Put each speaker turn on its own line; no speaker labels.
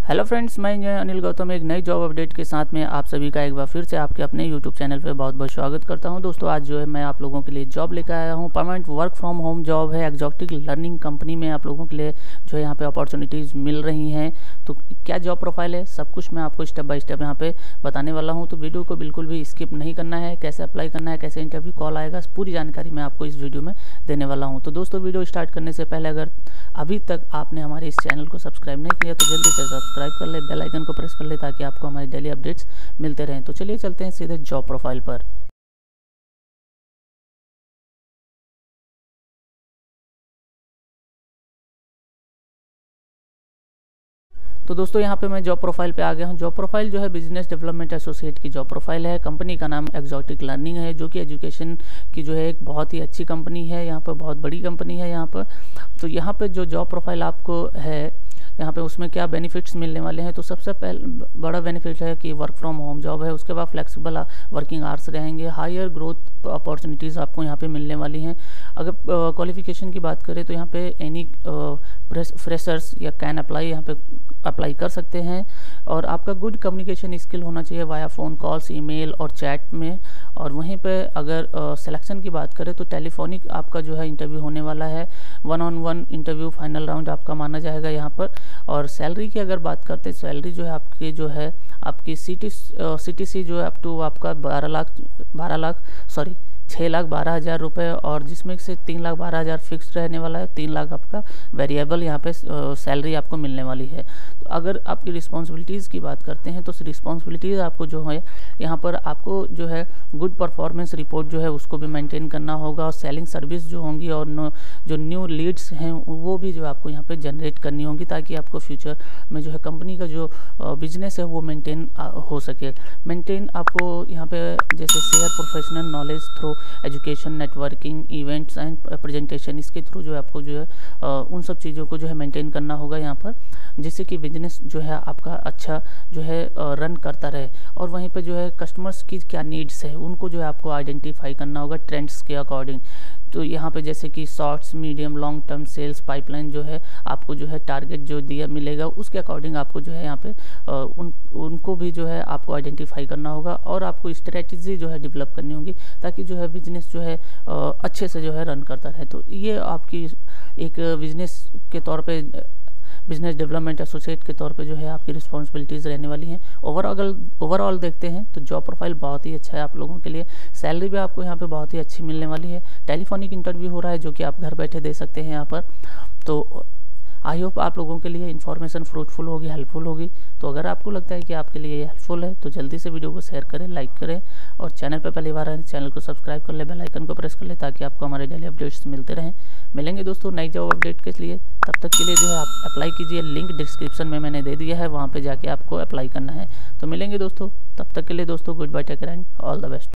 Hello friends, मैं engineer Anil Gautam एक नई जॉब अपडेट के साथ में आप सभी का एक बार फिर से आपके अपने यूट्यूब चैनल पे बहुत बहुत स्वागत करता हूं। दोस्तों आज जो है मैं आप लोगों के लिए जॉब लेकर आया हूं। Permanent work from home job है। एक्जॉटिक लर्निंग कंपनी में आप लोगों के लिए जो है यहाँ पे अपॉर्चुनिटीज़ मिल रही हैं। तो क्या जॉब प्रोफाइल है, सब कुछ मैं आपको स्टेप बाय स्टेप यहाँ पे बताने वाला हूँ। तो वीडियो को बिल्कुल भी स्किप नहीं करना है। कैसे अप्लाई करना है, कैसे इंटरव्यू कॉल आएगा, पूरी जानकारी मैं आपको इस वीडियो में देने वाला हूँ। तो दोस्तों वीडियो स्टार्ट करने से पहले अगर अभी तक आपने हमारे इस चैनल को सब्सक्राइब नहीं किया तो जल्दी से सब्सक्राइब कर ले, बेल आइकन को प्रेस कर ले ताकि आपको हमारी डेली अपडेट्स मिलते रहें। तो चलिए चलते हैं सीधे जॉब प्रोफाइल पर। तो दोस्तों यहाँ पे मैं जॉब प्रोफाइल पे आ गया हूँ। जॉब प्रोफाइल जो है बिजनेस डेवलपमेंट एसोसिएट की जॉब प्रोफाइल है। कंपनी का नाम एक्जॉटिक लर्निंग है, जो कि एजुकेशन की जो है एक बहुत ही अच्छी कंपनी है। यहाँ पर बहुत बड़ी कंपनी है यहाँ पर। तो यहाँ पे जो जॉब प्रोफाइल आपको है यहाँ पे उसमें क्या बेनिफिट्स मिलने वाले हैं। तो सबसे बड़ा बेनिफिट है कि वर्क फ्रॉम होम जॉब है। उसके बाद फ्लेक्सिबल वर्किंग आवर्स रहेंगे। हायर ग्रोथ अपॉर्चुनिटीज़ आपको यहाँ पे मिलने वाली हैं। अगर क्वालिफिकेशन की बात करें तो यहाँ पे एनी फ्रेशर्स या कैन अप्लाई यहाँ पे अप्लाई कर सकते हैं। और आपका गुड कम्युनिकेशन स्किल होना चाहिए वाया फ़ोन कॉल्स, ईमेल और चैट में। और वहीं पे अगर सिलेक्शन की बात करें तो टेलीफोनिक आपका जो है इंटरव्यू होने वाला है। 1-on-1 इंटरव्यू फाइनल राउंड आपका माना जाएगा यहाँ पर। और सैलरी की अगर बात करते हैं, सैलरी जो है आपकी जो है आपकी CTC जो है अप टू आपका 6,12,000 रुपये, और जिसमें से 3,12,000 फिक्स रहने वाला है। 3 लाख आपका वेरिएबल यहाँ पे सैलरी आपको मिलने वाली है। तो अगर आपकी रिस्पॉन्सिबिलिटीज़ की बात करते हैं तो रिस्पॉन्सिबिलिटीज़ आपको जो है यहाँ पर आपको जो है गुड परफॉर्मेंस रिपोर्ट जो है उसको भी मेंटेन करना होगा। और सेलिंग सर्विस जो होंगी और जो न्यू लीड्स हैं वो भी जो आपको यहाँ पे जनरेट करनी होगी, ताकि आपको फ्यूचर में जो है कंपनी का जो बिजनेस है वो मेंटेन हो सके। मेंटेन आपको यहाँ पे जैसे share professional knowledge through education, networking, events and presentation, इसके थ्रू जो है आपको जो है उन सब चीज़ों को जो है मेंटेन करना होगा यहाँ पर, जिससे कि बिजनेस जो है आपका अच्छा जो है रन करता रहे। और वहीं पे जो है कस्टमर्स की क्या नीड्स है उनको जो है आपको आइडेंटिफाई करना होगा ट्रेंड्स के अकॉर्डिंग। तो यहाँ पे जैसे कि shorts, medium, long term sales pipeline जो है आपको जो है टारगेट जो दिया मिलेगा उसके अकॉर्डिंग आपको जो है यहाँ पे उनको भी जो है आपको आइडेंटिफाई करना होगा। और आपको स्ट्रेटजी जो है डेवलप करनी होगी ताकि जो है बिजनेस जो है अच्छे से जो है रन करता रहे। तो ये आपकी एक बिजनेस के तौर पे, बिजनेस डेवलपमेंट एसोसिएट के तौर पे जो है आपकी रिस्पॉन्सिबिलिटीज़ रहने वाली हैं। ओवरऑल देखते हैं तो जॉब प्रोफाइल बहुत ही अच्छा है आप लोगों के लिए। सैलरी भी आपको यहाँ पे बहुत ही अच्छी मिलने वाली है। टेलीफोनिक इंटरव्यू हो रहा है जो कि आप घर बैठे दे सकते हैं यहाँ पर। तो आई होप आप लोगों के लिए इन्फॉर्मेशन फ्रूटफुल होगी, हेल्पफुल होगी। तो अगर आपको लगता है कि आपके लिए ये हेल्पफुल है तो जल्दी से वीडियो को शेयर करें, लाइक करें, और चैनल पर पहली बार आए चैनल को सब्सक्राइब कर ले, बेल आइकन को प्रेस कर ले ताकि आपको हमारे डेली अपडेट्स मिलते रहें। मिलेंगे दोस्तों नई जॉब अपडेट के लिए। तब तक के लिए जो है आप अप्लाई कीजिए। लिंक डिस्क्रिप्शन में मैंने दे दिया है, वहाँ पर जाके आपको अप्लाई करना है। तो मिलेंगे दोस्तों, तब तक के लिए दोस्तों goodbye, take care and all the best.